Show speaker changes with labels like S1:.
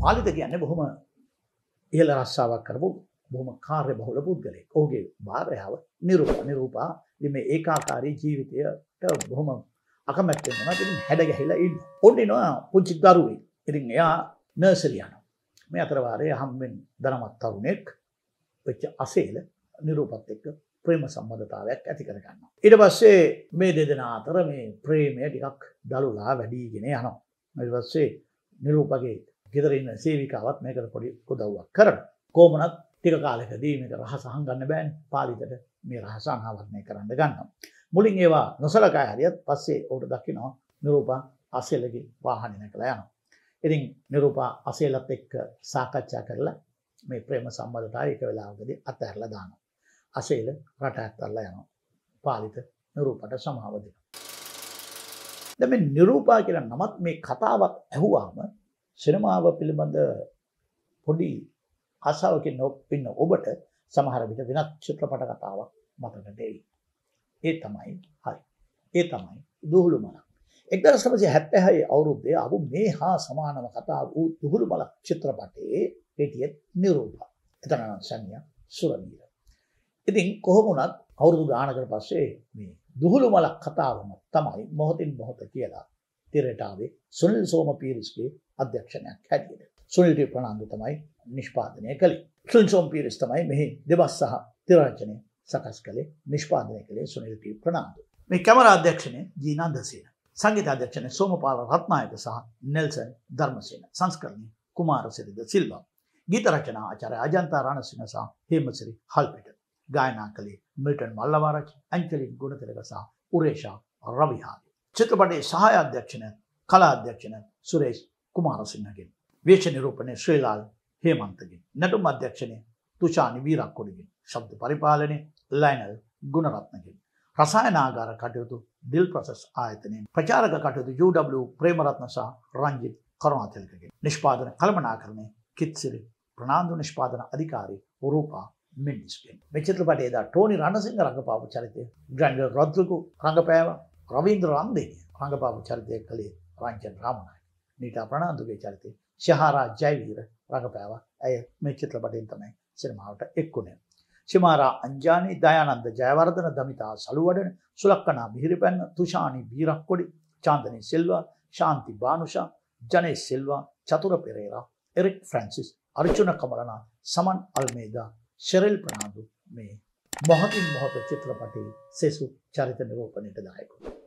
S1: පාලිත කියන්නේ බොහොම ඉහළ රස්සාවක් කරපු බොහොම කාර්ය බහුල පුද්ගලයෙක්. ඔහුගේ භාර්යාව නිරූපා මේ ඒකාකාරී ජීවිතයට බොහොම අකමැත්තෙන් යනවා. ඉතින් හැඩ ගැහිලා ඉන්නවා. ඔන්නිනවා පුංචි දරුවෙක්. ඉතින් එයා නර්සරි යනවා. මේ අතර වාරයේ හම්බෙන් ධනවත් තරුණෙක් වෙච්ච අසේල නිරූපත් එක්ක ප්‍රේම සම්බන්ධතාවයක් ඇති කර ගන්නවා. ඊට පස්සේ මේ දෙදෙනා අතර මේ ප්‍රේමය ටිකක් දළුලා වැඩිගෙන යනවා. ඊට පස්සේ නිරූපගේ ගෙදර ඉන්න සේවිකාවත් මේකට පොඩි උදව්වක් කරනවා. කොහොමනත් ටික කාලයකදී මේක රහස හංගන්න බෑනේ. පාලිතට මේ රහස අනාවරණය කරන්න ගන්නවා. මුලින් ඒවා නොසලකා හරියත් පස්සේ උඩ දකිනවා නිරූපා අසේලගේ වාහනේ නැකලා යනවා. ඉතින් නිරූපා අසේලත් එක්ක සාකච්ඡා කරලා මේ ප්‍රේම සම්බන්ධතාවය එක වෙලාවකදී අතහැරලා දානවා. අසේල රට ඇත්තල්ලා යනවා. පාලිත නිරූපට සමාව දෙනවා. දැන් මේ නිරූපා කියලා නමත් මේ කතාවක් ඇහුවාම සිනමාව පිළිබඳ පොඩි ආසාවකින් ඉන්න ඔබට සමහර විට වෙනත් චිත්‍රපට කතාවක් මතකට එයි. ඒ තමයි හරි. ඒ තමයි දුහුළු මලක්. 1976 අවුරුද්දේ ආපු මේ හා සමානම කතාව වූ දුහුළු මලක් චිත්‍රපටයේ හිටියේ නිරූපා. එතන සංඥා සුරවීර. ඉතින් කොහොම වුණත් අවුරුදු ගානකට පස්සේ මේ දුහුළු මලක් කතාවම තමයි මොහොතින් මොහොත කියලා තිරයට ආවේ සුනිල් සෝමපීරිස්ගේ අධ්‍යක්ෂණයක් හැටියට. සුනිල් ටී ප්‍රනාන්දු තමයි නිෂ්පාදනය කළේ. සුනිල් සෝමපීරිස් තමයි මෙහි දෙබස් සහ තිර රචනය සකස් කළේ, නිෂ්පාදනය කළේ සුනිල් ටී ප්‍රනාන්දු. මේ කැමරා අධ්‍යක්ෂණය ජීනා දසේන. සංගීත අධ්‍යක්ෂණය සෝමපාල රත්නායක සහ නෙල්සන් ධර්මසේන. සංස්කරණය කුමාරසිරි ද සිල්වා. ගීත රචනා ආචාර්ය අජන්තා රණසිංහ සහ හේමසිරි හල්පිට. ගායනා කළේ මිල්ටන් මල්ලවාරච්චි, ඇන්ජලින් ගුණතිලක සහ උරේෂා රවිහාරි. චිත්‍රපටයේ සහාය අධ්‍යක්ෂණය කලා අධ්‍යක්ෂණය සුරේෂ් කුමාරසිංහගෙන්. වේශ නිරූපණය ශ්‍රීලාල් හේමන්තගෙන්. නැටුම් අධ්‍යක්ෂණය තුෂානි වීරක්කොඩිගෙන්. ශබ්ද පරිපාලනය ලයනල් ගුණරත්නගෙන්. රසායනාගාර කටයුතු දිල් ප්‍රොසෙස් ආයතනයෙන්. ප්‍රචාරක කටයුතු යූ.ඩබ්ලිව් ප්‍රේමරත්න සහ රංජිත් කරුණාතිලකගෙන්. නිෂ්පාදන කළමනාකරණය කිත්සිරි ප්‍රනාන්දු. නිෂ්පාදන අධිකාරී රූපා මිනිස්ගෙන්. මේ චිත්‍රපටයේ දා ටෝනි රණසිංහ රංගපාපු චරිතය ග්‍රැන්ඩල් රොද්රිගෝ රංගපෑවා. රවීන්ද්‍ර රන්දේනිය රංගපාපු චරිතය කළේ රංජන් රාමනායක. නීතා ප්‍රනාන්දුගේ චරිතය ශහාරා ජයවීර රංගපෑවා. ඇය මේ චිත්‍රපටයෙන් තමයි සිනමාවට එක්ුණේ. Shimara Anjani, Dayananda Jayawardena, Damitha Saluwadana, Sulakkana Mihiripenna, Thushani Beerakkodi, Chandani Silva, Shanthi Banusha, Jane Silva, Chathura Perera, Eric Francis, Arjuna Kamalana, Saman Almeida, Sheryl Fernando මේ මොහොතින් මොහොත චිත්‍රපටයේ සෙසු චරිත නිරූපණයට දායක වුණා.